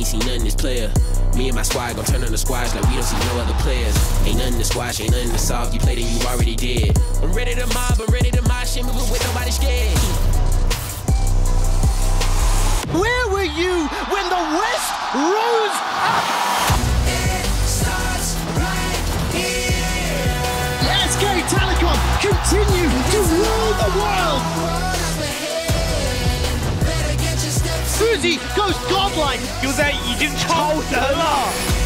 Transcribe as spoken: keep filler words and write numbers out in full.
see nothing this player. Me and my squad gon' turn on the squads like we don't see no other players. Ain't nothing to squash, ain't nothing to solve. You played and you already did. I'm ready to mob, I'm ready to mosh, shit moving with nobody scared. Where were you when the West rose up? It starts right here. S K Telecom continue to rule the world. Fuzi goes godlike. 就在已经超神了。